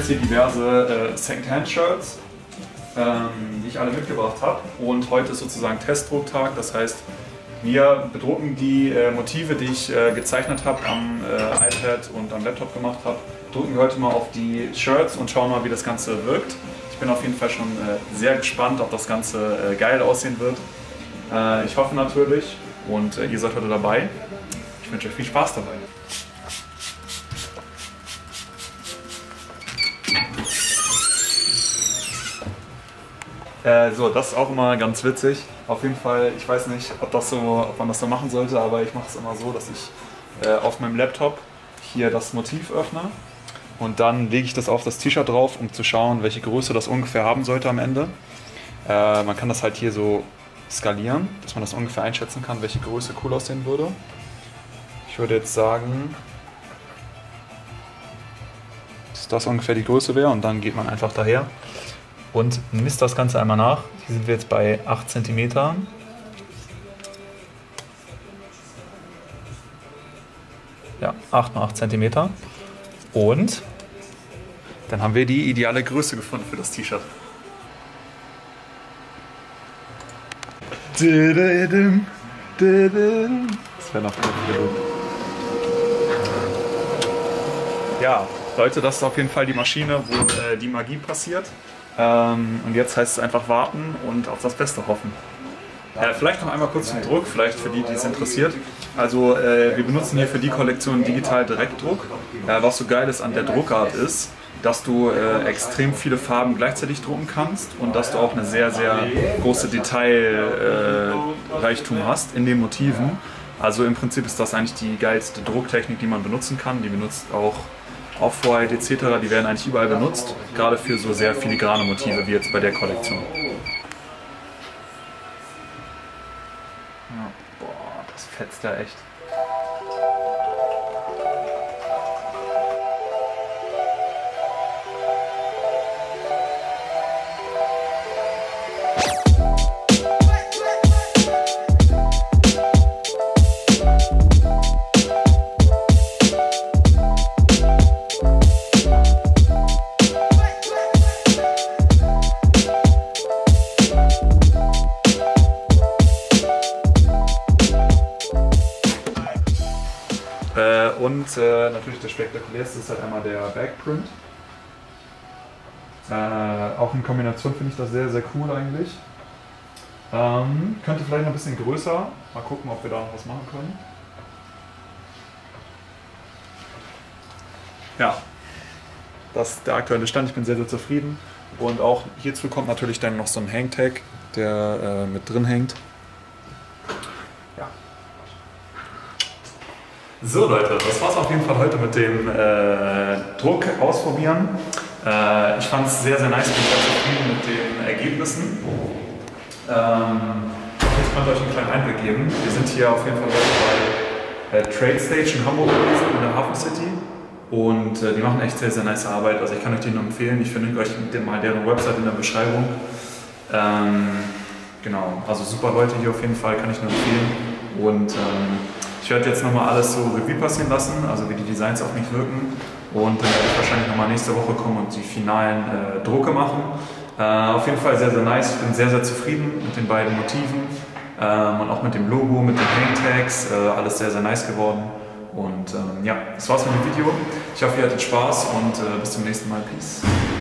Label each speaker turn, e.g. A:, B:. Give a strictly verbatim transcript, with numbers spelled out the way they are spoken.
A: jetzt hier diverse äh, Secondhand-Shirts, ähm, die ich alle mitgebracht habe. Und heute ist sozusagen Testdrucktag, das heißt, wir bedrucken die äh, Motive, die ich äh, gezeichnet habe am äh, iPad und am Laptop gemacht habe, drucken wir heute mal auf die Shirts und schauen mal, wie das Ganze wirkt. Ich bin auf jeden Fall schon äh, sehr gespannt, ob das Ganze äh, geil aussehen wird. Äh, ich hoffe natürlich und äh, ihr seid heute dabei. Ich wünsche euch viel Spaß dabei. Äh, so, das ist auch immer ganz witzig. Auf jeden Fall, ich weiß nicht, ob, das so, ob man das so machen sollte, aber ich mache es immer so, dass ich äh, auf meinem Laptop hier das Motiv öffne und dann lege ich das auf das T-Shirt drauf, um zu schauen, welche Größe das ungefähr haben sollte am Ende. Äh, man kann das halt hier so skalieren, dass man das ungefähr einschätzen kann, welche Größe cool aussehen würde. Ich würde jetzt sagen, dass das ungefähr die Größe wäre und dann geht man einfach daher und misst das Ganze einmal nach. Hier sind wir jetzt bei acht Zentimeter. Ja, acht mal acht Zentimeter. Und dann haben wir die ideale Größe gefunden für das T-Shirt. Das wäre noch gut. Ja, Leute, das ist auf jeden Fall die Maschine, wo äh, die Magie passiert. Ähm, und jetzt heißt es einfach warten und auf das Beste hoffen. Äh, vielleicht noch einmal kurz zum Druck, vielleicht für die, die es interessiert. Also äh, wir benutzen hier für die Kollektion Digital Direktdruck. Äh, was so geil ist an der Druckart ist, dass du äh, extrem viele Farben gleichzeitig drucken kannst und dass du auch eine sehr, sehr große Detailreichtum äh, hast in den Motiven. Also im Prinzip ist das eigentlich die geilste Drucktechnik, die man benutzen kann. Die benutzt auch Off-White et cetera. Die werden eigentlich überall benutzt, gerade für so sehr filigrane Motive wie jetzt bei der Kollektion. Ja, boah, das fetzt ja echt. Äh, und äh, natürlich der spektakulärste ist halt einmal der Backprint. Äh, auch in Kombination finde ich das sehr, sehr cool eigentlich. Ähm, könnte vielleicht noch ein bisschen größer. Mal gucken, ob wir da noch was machen können. Ja, das ist der aktuelle Stand. Ich bin sehr, sehr zufrieden. Und auch hierzu kommt natürlich dann noch so ein Hangtag, der äh, mit drin hängt. So Leute, das war's auf jeden Fall heute mit dem äh, Druck ausprobieren. Äh, ich fand es sehr, sehr nice, bin sehr zufrieden mit den Ergebnissen. Ähm, ich konnte euch einen kleinen Einblick geben. Wir sind hier auf jeden Fall bei äh, Trade Stage in Hamburg gewesen, in der Hafen City. Und äh, die machen echt sehr, sehr nice Arbeit. Also ich kann euch die nur empfehlen. Ich verlinke euch mal deren Website in der Beschreibung. Ähm, genau, also super Leute hier auf jeden Fall, kann ich nur empfehlen. Und ähm, ich werde jetzt nochmal alles so Revue passieren lassen, also wie die Designs auf mich wirken. Und dann werde ich wahrscheinlich nochmal nächste Woche kommen und die finalen äh, Drucke machen. Äh, auf jeden Fall sehr, sehr nice. Ich bin sehr, sehr zufrieden mit den beiden Motiven ähm, und auch mit dem Logo, mit den Hangtags. Äh, alles sehr, sehr nice geworden. Und ähm, ja, das war's mit dem Video. Ich hoffe, ihr hattet Spaß und äh, bis zum nächsten Mal. Peace.